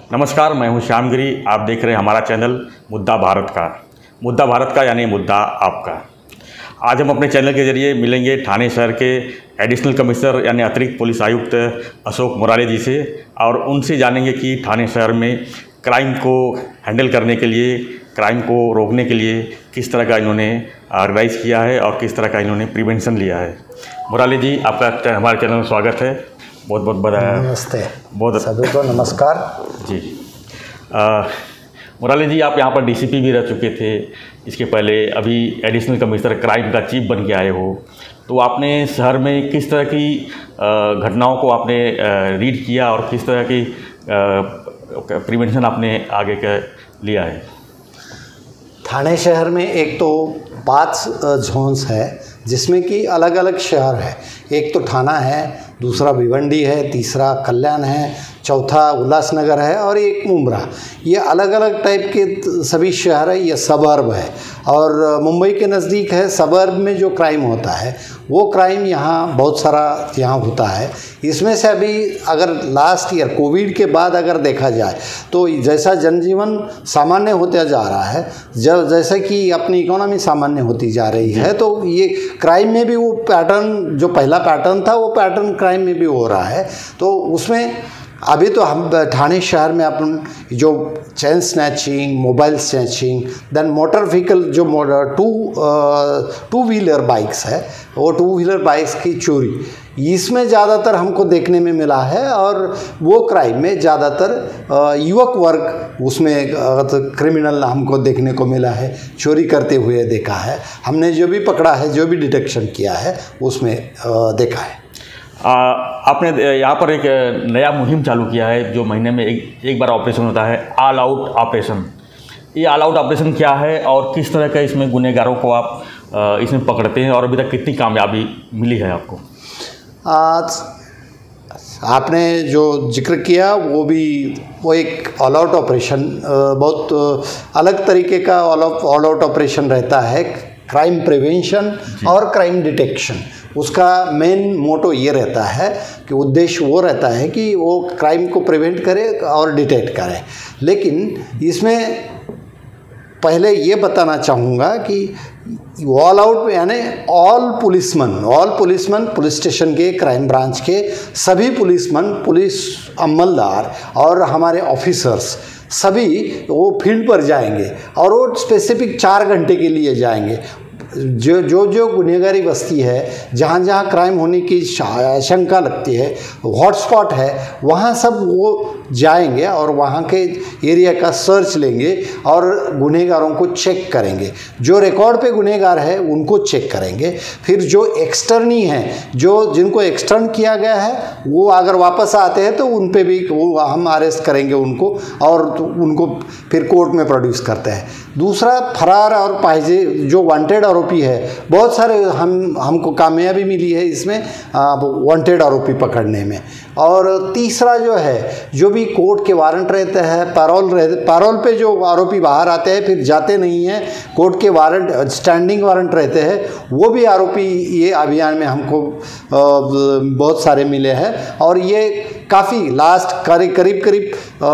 नमस्कार, मैं हूं श्यामगिरी। आप देख रहे हैं हमारा चैनल मुद्दा भारत का यानी मुद्दा आपका। आज हम अपने चैनल के जरिए मिलेंगे ठाणे शहर के एडिशनल कमिश्नर यानी अतिरिक्त पुलिस आयुक्त अशोक मुराले जी से और उनसे जानेंगे कि ठाणे शहर में क्राइम को हैंडल करने के लिए, क्राइम को रोकने के लिए किस तरह का इन्होंने ऑर्गेनाइज़ किया है और किस तरह का इन्होंने प्रिवेंशन लिया है। मुराले जी, आपका हमारे चैनल में स्वागत है। बहुत बहुत बधाई। नमस्ते, बहुत सभी को नमस्कार जी। मुराले जी, आप यहाँ पर डीसीपी भी रह चुके थे, इसके पहले अभी एडिशनल कमिश्नर क्राइम का चीफ बन के आए हो, तो आपने शहर में किस तरह की घटनाओं को आपने रीड किया और किस तरह की प्रिवेंशन आपने आगे का लिया है? ठाणे शहर में एक तो 5 जोन्स है जिसमें कि अलग अलग शहर है। एक तो ठाणा है, दूसरा भिवंडी है, तीसरा कल्याण है, चौथा उल्लासनगर है और एक मुंब्रा। ये अलग अलग टाइप के सभी शहर है। ये सबअर्ब है और मुंबई के नज़दीक है। सबअर्ब में जो क्राइम होता है वो क्राइम यहाँ बहुत सारा यहाँ होता है। इसमें से अभी अगर लास्ट ईयर कोविड के बाद अगर देखा जाए तो जैसा जनजीवन सामान्य होता जा रहा है, जैसे कि अपनी इकोनॉमी सामान्य होती जा रही है, तो ये क्राइम में भी वो पैटर्न, जो पहला पैटर्न था वो पैटर्न क्राइम में भी हो रहा है। तो उसमें अभी तो हम ठाणे शहर में अपन जो chain snatching, mobile snatching, then motor vehicle जो टू व्हीलर बाइक्स है, वो टू व्हीलर बाइक्स की चोरी, इसमें ज़्यादातर हमको देखने में मिला है। और वो क्राइम में ज़्यादातर युवक वर्ग उसमें क्रिमिनल हमको देखने को मिला है, चोरी करते हुए देखा है। हमने जो भी पकड़ा है, जो भी डिटेक्शन किया है, उसमें देखा है। आपने यहाँ पर एक नया मुहिम चालू किया है जो महीने में एक बार ऑपरेशन होता है, ऑल आउट ऑपरेशन। ये ऑल आउट ऑपरेशन क्या है और किस तरह का इसमें गुनहगारों को आप इसमें पकड़ते हैं और अभी तक कितनी कामयाबी मिली है आपको? आज आपने जो जिक्र किया वो एक ऑल आउट ऑपरेशन बहुत अलग तरीके का ऑल आउट ऑपरेशन रहता है। क्राइम प्रिवेंशन और क्राइम डिटेक्शन, उसका मेन मोटो ये रहता है कि उद्देश्य वो रहता है कि वो क्राइम को प्रिवेंट करे और डिटेक्ट करे। लेकिन इसमें पहले ये बताना चाहूँगा कि ऑल आउट यानी ऑल पुलिसमैन, पुलिस स्टेशन के, क्राइम ब्रांच के सभी पुलिसमैन, पुलिस अमलदार और हमारे ऑफिसर्स सभी वो फील्ड पर जाएंगे और वो स्पेसिफिक 4 घंटे के लिए जाएंगे। जो गुनहगारी बस्ती है, जहाँ जहाँ क्राइम होने की आशंका लगती है, हॉटस्पॉट है, वहाँ सब वो जाएंगे और वहाँ के एरिया का सर्च लेंगे और गुनहगारों को चेक करेंगे। जो रिकॉर्ड पे गुनहगार है उनको चेक करेंगे। फिर जो एक्सटर्नी हैं, जिनको एक्सटर्न किया गया है, वो अगर वापस आते हैं तो उन पे भी वो हम अरेस्ट करेंगे उनको और उनको फिर कोर्ट में प्रोड्यूस करते हैं। दूसरा, फरार और पाहिजे जो वांटेड आरोपी है, बहुत सारे हमको कामयाबी मिली है इसमें वांटेड आरोपी पकड़ने में। और तीसरा जो है, जो भी कोर्ट के वारंट रहते हैं, पैरोल पे जो आरोपी बाहर आते हैं फिर जाते नहीं हैं, कोर्ट के वारंट, स्टैंडिंग वारंट रहते हैं, वो भी आरोपी ये अभियान में हमको बहुत सारे मिले हैं। और ये काफ़ी लास्ट करीब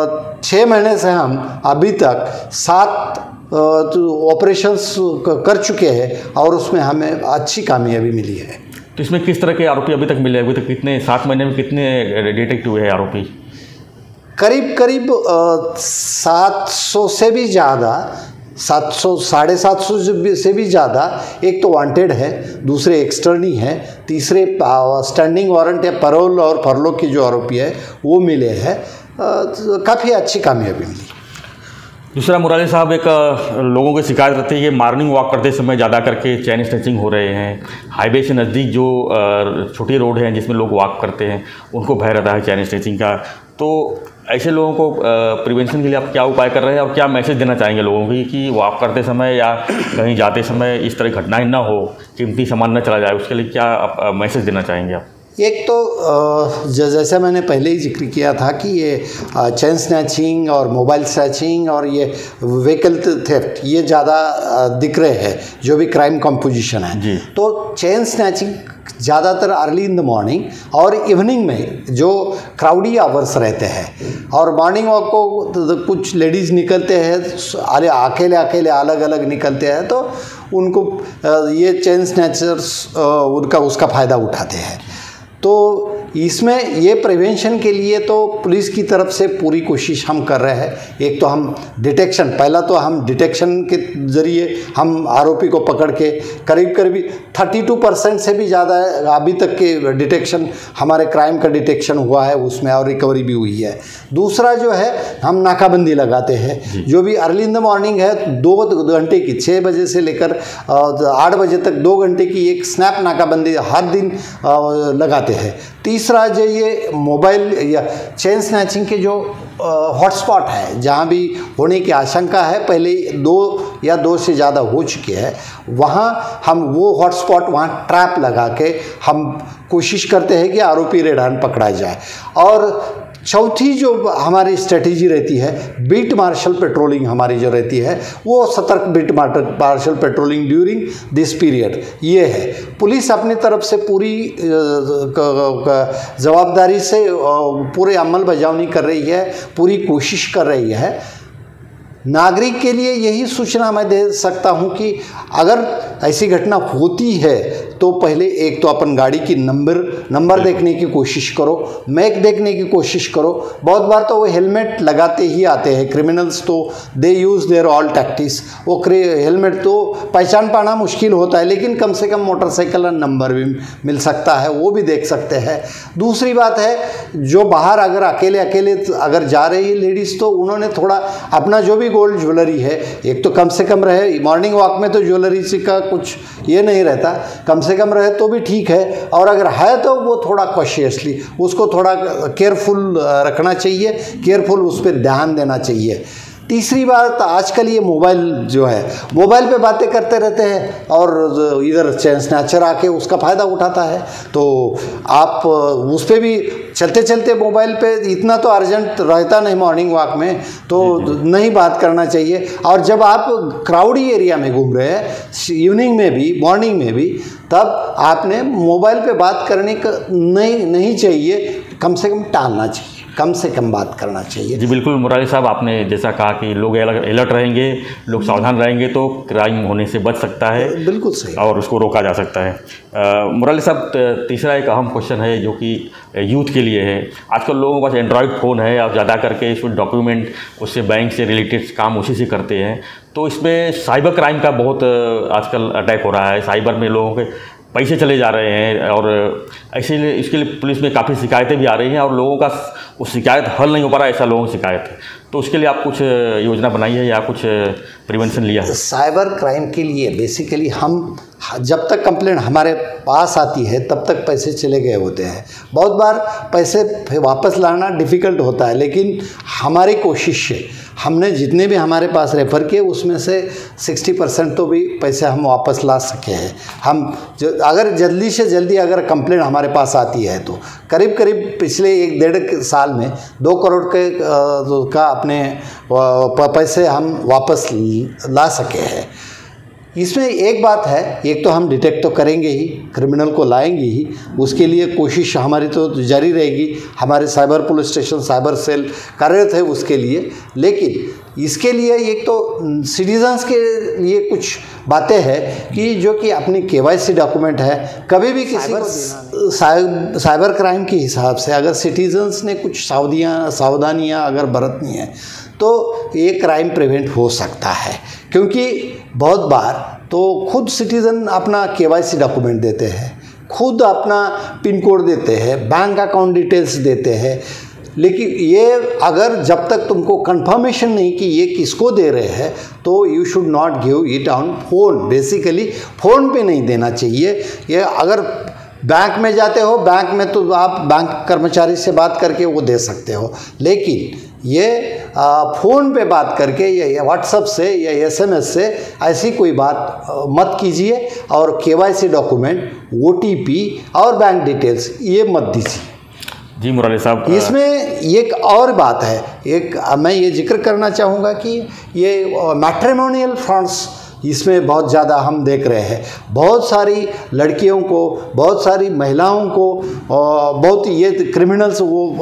6 महीने से हम अभी तक 7 ऑपरेशंस कर चुके हैं और उसमें हमें अच्छी कामयाबी मिली है। तो इसमें किस तरह के आरोपी अभी तक मिले? अभी तक कितने, 7 महीने में कितने डिटेक्ट हुए हैं आरोपी? करीब 700 से भी ज़्यादा, 700, 750 से भी ज़्यादा। एक तो वांटेड है, दूसरे एक्सटर्नी है, तीसरे स्टैंडिंग वारंट या पैरोल और फरलो के जो आरोपी है वो मिले हैं। काफ़ी अच्छी कामयाबी मिली। दूसरा, मुराले साहब, एक लोगों की शिकायत रहती है कि मॉर्निंग वॉक करते समय ज़्यादा करके चैन स्नैचिंग हो रहे हैं। हाईवे से नज़दीक जो छोटी रोड हैं जिसमें लोग वॉक करते हैं, उनको भय रहता है चैन स्नैचिंग का। तो ऐसे लोगों को प्रिवेंशन के लिए आप क्या उपाय कर रहे हैं और क्या मैसेज देना चाहेंगे लोगों को कि वॉक करते समय या कहीं जाते समय इस तरह घटनाएँ ना हो, कीमती सामान न चला जाए, उसके लिए क्या आप मैसेज देना चाहेंगे आप? एक तो जैसे मैंने पहले ही जिक्र किया था कि ये चेन स्नैचिंग और मोबाइल स्नैचिंग और ये व्हीकल थेफ्ट ये ज़्यादा दिख रहे हैं जो भी क्राइम कंपोजिशन है। तो चेन स्नैचिंग ज़्यादातर अर्ली इन द मॉर्निंग और इवनिंग में जो क्राउडी आवर्स रहते हैं। और मॉर्निंग वॉक को कुछ लेडीज़ निकलते हैं, अकेले अकेले अलग अलग निकलते हैं, तो उनको ये चेन स्नैचर्स उसका फ़ायदा उठाते हैं। तो इसमें ये प्रिवेंशन के लिए तो पुलिस की तरफ से पूरी कोशिश हम कर रहे हैं। एक तो हम डिटेक्शन, पहला तो हम डिटेक्शन के ज़रिए हम आरोपी को पकड़ के करीब 32% से भी ज़्यादा अभी तक के डिटेक्शन, हमारे क्राइम का डिटेक्शन हुआ है उसमें, और रिकवरी भी हुई है। दूसरा जो है हम नाकाबंदी लगाते हैं, जो भी अर्ली इन द मॉर्निंग है 2 घंटे की, 6 बजे से लेकर 8 बजे तक 2 घंटे की एक स्नैप नाकाबंदी हर दिन लगाते हैं। तीसरा जो ये मोबाइल या चेन स्नैचिंग के जो हॉटस्पॉट है, जहाँ भी होने की आशंका है, पहले 2 से ज़्यादा हो चुके हैं, वहाँ हम वो हॉटस्पॉट वहाँ ट्रैप लगा के हम कोशिश करते हैं कि आरोपी रेड हैंड पकड़ा जाए। और चौथी जो हमारी स्ट्रेटेजी रहती है, बीट मार्शल पेट्रोलिंग हमारी जो रहती है, वो सतर्क beat marshal patrolling during this period ये है। पुलिस अपनी तरफ से पूरी जवाबदारी से पूरे अमल बजावनी कर रही है, पूरी कोशिश कर रही है। नागरिक के लिए यही सूचना मैं दे सकता हूं कि अगर ऐसी घटना होती है तो पहले एक तो अपन गाड़ी की नंबर देखने की कोशिश करो, मैक देखने की कोशिश करो। बहुत बार तो वो हेलमेट लगाते ही आते हैं क्रिमिनल्स, तो they use their all tactics. वो हेलमेट तो पहचान पाना मुश्किल होता है, लेकिन कम से कम मोटरसाइकिल का नंबर भी मिल सकता है, वो भी देख सकते हैं। दूसरी बात है, जो बाहर अगर अकेले अगर जा रही है लेडीज़, तो उन्होंने थोड़ा अपना जो भी गोल्ड ज्वेलरी है, एक तो कम से कम रहे। मॉर्निंग वॉक में तो ज्वेलरी का कुछ ये नहीं रहता, कम से कम रहे तो भी ठीक है, और अगर है तो वो थोड़ा कॉशियसली उसको थोड़ा केयरफुल रखना चाहिए, केयरफुल उस पर ध्यान देना चाहिए। तीसरी बात, आजकल ये मोबाइल जो है, मोबाइल पे बातें करते रहते हैं और इधर चेन स्नैचर आके उसका फ़ायदा उठाता है, तो आप उस पर भी चलते चलते मोबाइल पे, इतना तो अर्जेंट रहता नहीं मॉर्निंग वॉक में, तो नहीं बात करना चाहिए। और जब आप क्राउडी एरिया में घूम रहे हैं, इवनिंग में भी मॉर्निंग में भी, तब आपने मोबाइल पे बात करने का नहीं चाहिए, कम से कम टालना चाहिए, कम से कम बात करना चाहिए। जी बिल्कुल मुरारी साहब, आपने जैसा कहा कि लोग अलर्ट रहेंगे, लोग सावधान रहेंगे तो क्राइम होने से बच सकता है, बिल्कुल सही, और उसको रोका जा सकता है। मुरारी साहब, तीसरा एक अहम क्वेश्चन है जो कि यूथ के लिए है। आजकल लोगों के पास एंड्रॉयड फ़ोन है, आप ज़्यादा करके इसमें डॉक्यूमेंट उससे बैंक से रिलेटेड काम उसी से करते हैं, तो इसमें साइबर क्राइम का बहुत आजकल अटैक हो रहा है। साइबर में लोगों के पैसे चले जा रहे हैं, और इसीलिए इसके लिए पुलिस में काफ़ी शिकायतें भी आ रही हैं, और लोगों का वो शिकायत हल नहीं हो पा रहा है, ऐसा लोगों की शिकायत है। तो उसके लिए आप कुछ योजना बनाई है या कुछ प्रिवेंशन लिया है? साइबर क्राइम के लिए बेसिकली हम जब तक कंप्लेंट हमारे पास आती है तब तक पैसे चले गए होते हैं। बहुत बार पैसे वापस लाना डिफ़िकल्ट होता है, लेकिन हमारी कोशिश है, हमने जितने भी हमारे पास रेफ़र किए उसमें से 60% तो भी पैसे हम वापस ला सके हैं। हम अगर जल्दी से जल्दी अगर कंप्लेंट हमारे पास आती है तो करीब पिछले 1-1.5 साल में 2 करोड़ का अपने पैसे हम वापस ला सके हैं। इसमें एक बात है, एक तो हम डिटेक्ट तो करेंगे ही, क्रिमिनल को लाएंगे ही, उसके लिए कोशिश हमारी तो जारी रहेगी। हमारे cyber police station, cyber cell कार्यरत है उसके लिए। लेकिन इसके लिए एक तो सिटीजन्स के लिए कुछ बातें हैं कि जो कि अपनी KYC डॉक्यूमेंट है, कभी भी किसी को साइबर क्राइम के हिसाब से अगर सिटीजन्स ने कुछ सावधानियाँ अगर बरतनी है तो ये क्राइम प्रिवेंट हो सकता है। क्योंकि बहुत बार तो खुद सिटीज़न अपना KYC डॉक्यूमेंट देते हैं, खुद अपना पिन कोड देते हैं, बैंक अकाउंट डिटेल्स देते हैं, लेकिन ये अगर जब तक तुमको कंफर्मेशन नहीं कि ये किसको दे रहे हैं, तो you should not give it on phone. Basically phone पे नहीं देना चाहिए। ये अगर बैंक में जाते हो, बैंक में तो आप बैंक कर्मचारी से बात करके वो दे सकते हो, लेकिन ये फ़ोन पे बात करके या व्हाट्सएप से या SMS से ऐसी कोई बात मत कीजिए, और KYC डॉक्यूमेंट, OTP और बैंक डिटेल्स ये मत दीजिए। जी मुरारी साहब, इसमें एक और बात है, एक मैं ये जिक्र करना चाहूँगा कि ये मैट्रिमोनियल फ्रॉड्स इसमें बहुत ज़्यादा हम देख रहे हैं। बहुत सारी लड़कियों को, बहुत सारी महिलाओं को बहुत ये क्रिमिनल्स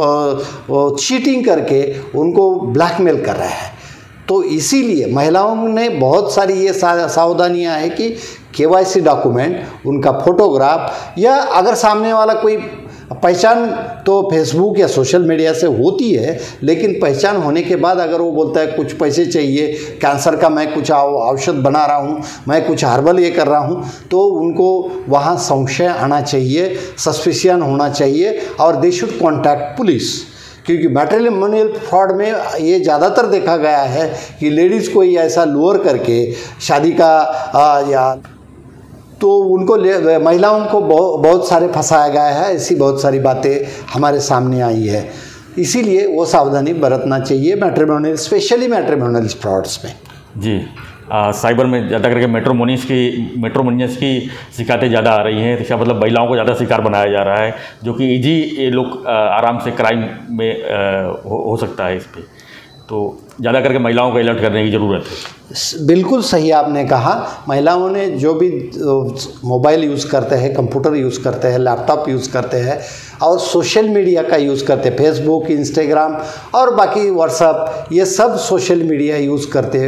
वो चीटिंग करके उनको ब्लैकमेल कर रहे हैं। तो इसीलिए महिलाओं ने बहुत सारी ये सावधानियां हैं कि KYC डॉक्यूमेंट, उनका फोटोग्राफ, या अगर सामने वाला कोई पहचान तो फेसबुक या सोशल मीडिया से होती है, लेकिन पहचान होने के बाद अगर वो बोलता है कुछ पैसे चाहिए, कैंसर का मैं कुछ औषध बना रहा हूँ, मैं कुछ हर्बल ये कर रहा हूँ, तो उनको वहाँ संशय आना चाहिए, सस्पिशियन होना चाहिए और दे शुड कॉन्टैक्ट पुलिस। क्योंकि मैट्रिमोनियल फ्रॉड में ये ज़्यादातर देखा गया है कि लेडीज़ को ही ऐसा लुअर करके शादी का या तो उनको महिलाओं को बहुत सारे फंसाया गया है। ऐसी बहुत सारी बातें हमारे सामने आई है, इसीलिए वो सावधानी बरतना चाहिए मैट्रिमोनियल, स्पेशली मैट्रिमोनियल फ्रॉड्स में। जी, साइबर में ज़्यादा करके मेट्रोमोनियस की शिकायतें ज़्यादा आ रही हैं। इसका मतलब महिलाओं को ज़्यादा शिकार बनाया जा रहा है, जो कि इजी ये लोग आराम से क्राइम में हो सकता है इस पर। तो ज़्यादा करके महिलाओं को अलर्ट करने की ज़रूरत है। बिल्कुल सही आपने कहा। महिलाओं ने जो भी मोबाइल यूज़ करते हैं, कंप्यूटर यूज़ करते हैं, लैपटॉप यूज़ करते हैं और सोशल मीडिया का यूज़ करते हैं, फेसबुक, इंस्टाग्राम और बाकी व्हाट्सएप, ये सब सोशल मीडिया यूज़ करते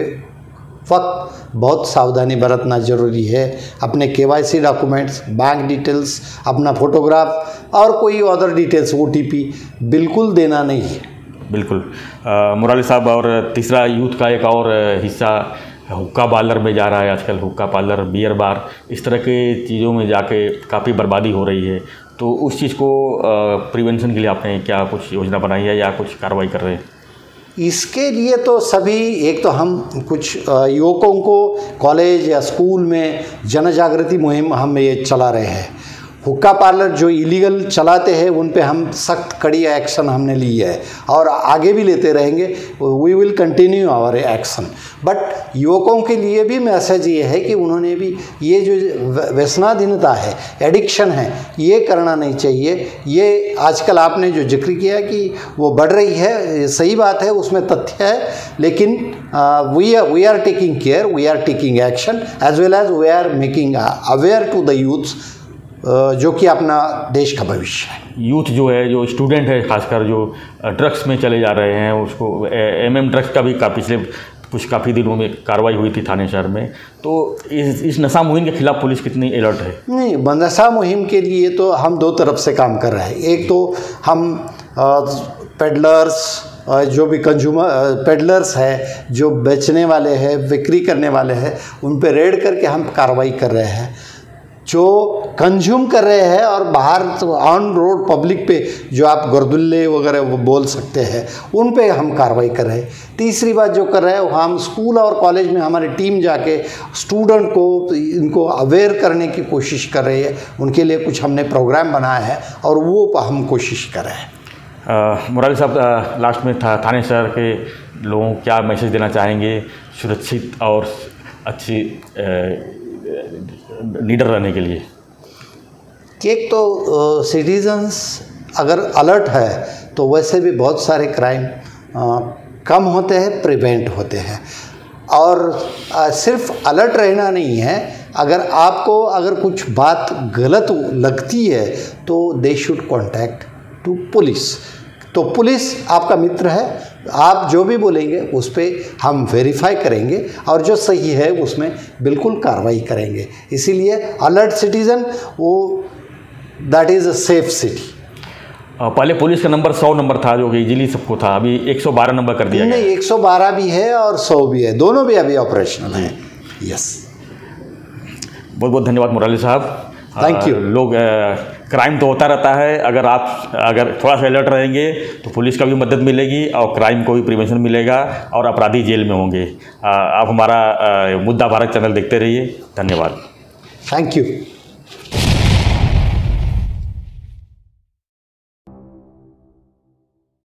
वक्त बहुत सावधानी बरतना ज़रूरी है। अपने KYC डॉक्यूमेंट्स, बैंक डिटेल्स, अपना फोटोग्राफ और कोई अदर डिटेल्स, OTP बिल्कुल देना नहीं है। बिल्कुल। मुराली साहब, और तीसरा यूथ का एक और हिस्सा हुक्का पार्लर में जा रहा है आजकल। हुक्का पार्लर, बियर बार, इस तरह के चीज़ों में जाके काफ़ी बर्बादी हो रही है। तो उस चीज़ को प्रिवेंशन के लिए आपने क्या कुछ योजना बनाई है या कुछ कार्रवाई कर रहे हैं? इसके लिए तो सभी, एक तो हम कुछ युवकों को कॉलेज या स्कूल में जन जागृति मुहिम हम ये चला रहे हैं। हुक्का पार्लर जो इलीगल चलाते हैं उन पे हम सख्त कड़ी एक्शन हमने ली है और आगे भी लेते रहेंगे। We will continue our action. But युवकों के लिए भी मैसेज ये है कि उन्होंने भी ये जो व्यसनाधीनता है, एडिक्शन है, ये करना नहीं चाहिए। ये आजकल आपने जो जिक्र किया कि वो बढ़ रही है, सही बात है, उसमें तथ्य है, लेकिन we are taking care, we are taking action as well as we are making aware to the youths, जो कि अपना देश का भविष्य है। यूथ जो है, जो स्टूडेंट है, खासकर जो ड्रग्स में चले जा रहे हैं, उसको MM ड्रग्स का भी पिछले काफ़ी दिनों में कार्रवाई हुई थी थाने शहर में। तो इस नशा मुहिम के खिलाफ पुलिस कितनी अलर्ट है? नहीं, नशा मुहिम के लिए तो हम दो तरफ से काम कर रहे हैं। एक तो हम पेडलर्स, जो भी कंज्यूमर पेडलर्स है, जो बेचने वाले हैं, बिक्री करने वाले हैं, उन पे रेड करके हम कार्रवाई कर रहे हैं। जो कंज्यूम कर रहे हैं और बाहर ऑन रोड पब्लिक पे जो आप गुरदुल्ले वगैरह वो बोल सकते हैं, उन पे हम कार्रवाई कर रहे हैं। तीसरी बात जो कर रहे हैं, हम स्कूल और कॉलेज में हमारी टीम जाके स्टूडेंट को, इनको अवेयर करने की कोशिश कर रही है। उनके लिए कुछ हमने प्रोग्राम बनाया है और वो हम कोशिश कर रहे हैं। मुराली साहब, लास्ट में थाने शहर के लोगों को क्या मैसेज देना चाहेंगे सुरक्षित और अच्छी लीडर रहने के लिए? एक तो सिटीजन्स अगर अलर्ट है तो वैसे भी बहुत सारे क्राइम कम होते हैं, प्रिवेंट होते हैं। और सिर्फ अलर्ट रहना नहीं है, अगर कुछ बात गलत लगती है तो they should contact to police. तो पुलिस आपका मित्र है, आप जो भी बोलेंगे उस पर हम वेरीफाई करेंगे और जो सही है उसमें बिल्कुल कार्रवाई करेंगे। इसीलिए अलर्ट सिटीज़न, वो that is a safe city. पहले पुलिस का नंबर 100 नंबर था, जो कि इजीली सबको था, अभी 112 नंबर कर दिया गया। नहीं, 112 भी है और 100 भी है, दोनों भी अभी ऑपरेशनल हैं। यस, बहुत बहुत धन्यवाद मुराली साहब। Thank you. लोग क्राइम तो होता रहता है, अगर थोड़ा सा अलर्ट रहेंगे तो पुलिस का भी मदद मिलेगी और क्राइम को भी प्रिवेंशन मिलेगा और अपराधी जेल में होंगे। आप हमारा मुद्दा भारत चैनल देखते रहिए। धन्यवाद। Thank you.